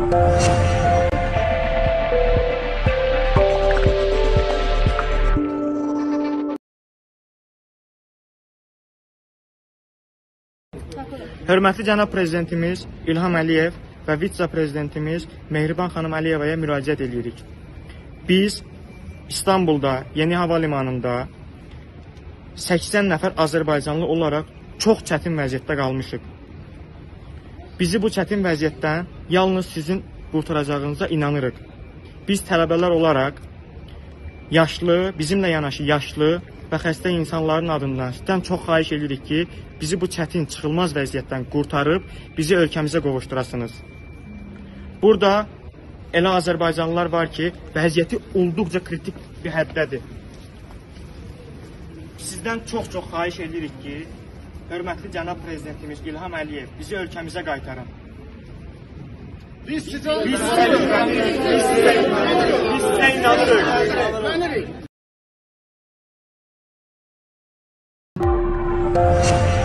Hörmətli cənab prezidentimiz İlham Əliyev və vitse-prezidentimiz Mehriban xanım Əliyevaya müraciət edirik. Biz İstanbulda, Yeni Hava Limanında 80 nəfər Azərbaycanlı olaraq çox çətin vəziyyətdə qalmışıq. Bizi bu çətin vəziyyətdən yalnız sizin qurtaracağınıza inanırıq. Biz tələbələr olaraq yaşlı, bizimlə yanaşı yaşlı və xəstə insanların adından sizdən çox xahiş edirik ki, bizi bu çətin, çıxılmaz vəziyyətdən qurtarıb, bizi ölkəmizə qovuşturasınız. Burada elə Azərbaycanlılar var ki, vəziyyəti olduqca kritik bir həddədir. Sizdən çox-çox xahiş edirik ki, hörmətli cənab prezidentimiz İlham Əliyev bizi ölkəmizə qaytarın. Biz sizə inanırıq.